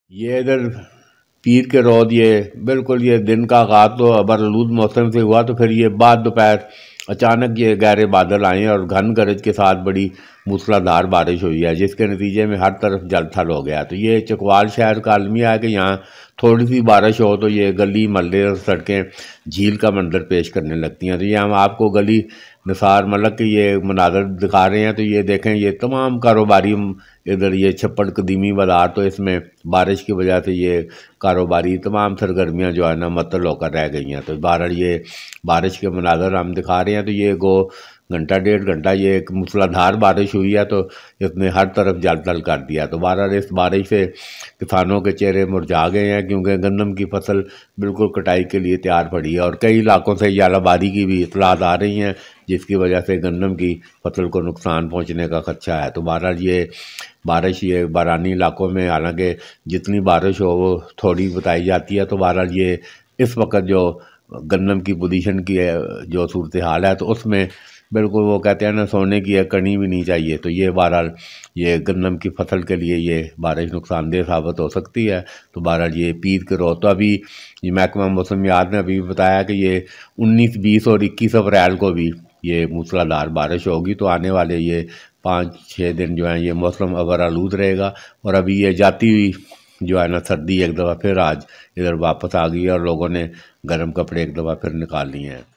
یہ ادھر پیر کے روز یہ بالکل یہ دن کا آغاز تو ابرآلود موسم سے ہوا، تو پھر یہ بعد دوپہر اچانک یہ گہرے بادل آئے اور گھن گرج کے ساتھ بڑی موسلادھار بارش ہوئی ہے، جس کے نتیجے میں ہر طرف جل تھل ہو گیا۔ تو یہ چکوال شہر کا المیہ ہے کہ یہاں تھوڑی سی بارش ہو تو یہ گلی محلے اور سڑکیں جھیل کا منظر پیش کرنے لگتی ہیں۔ تو یہ ہم آپ کو گلی نثار ملک کے یہ مناظر دکھا رہے ہیں۔ تو یہ دیکھیں، یہ تمام کاروباری ادھر یہ چھپڑ قدیمی بازار، تو اس میں بارش کی وجہ سے یہ کاروباری تمام سرگرمیاں جو ہے نا معطل ہو کر رہ گئی ہیں۔ تو بہرحال یہ بارش کے مناظر ہم دکھا رہے ہیں۔ تو یہ گھنٹہ ڈیڑھ گھنٹہ یہ ایک موسلادھار بارش ہوئی ہے، تو اس نے ہر طرف جل تھل کر دیا۔ تو بہرحال اس بارش سے کسانوں کے چہرے مرجھا گئے ہیں، کیونکہ گندم کی فصل بالکل کٹائی کے لیے تیار پڑی ہے، اور کئی علاقوں سے یہ آلہ باری کی بھی اطلاعات آ رہی ہیں، جس کی وجہ سے گندم کی فصل کو نقصان پہنچنے کا خدشہ ہے۔ تو بہرحال یہ بارش یہ بارانی علاقوں میں حالانکہ جتنی بارش ہو وہ تھوڑی بتائی جاتی ہے۔ تو بہرحال یہ اس وقت جو گندم کی پوزیشن کی جو صورتحال ہے، تو اس میں بالکل وہ کہتے ہیں نا سونے کی ایک کڑی بھی نہیں چاہیے۔ تو یہ بہرحال یہ گندم کی فصل کے لیے یہ بارش نقصان دہ ثابت ہو سکتی ہے۔ تو بہرحال یہ پیر کے روز، تو ابھی یہ محکمہ موسمیات نے ابھی بتایا کہ یہ 19، 20 اور 21 اپریل کو بھی یہ موسلادھار بارش ہوگی۔ تو آنے والے یہ 5-6 دن جو ہیں یہ موسم ابرآلود رہے گا، اور ابھی یہ جاتی ہوئی جو ہے نا سردی ایک دفعہ پھر آج ادھر واپس آ گئی ہے، اور لوگوں نے گرم کپڑے ایک دفعہ پھر نکال لیے ہیں۔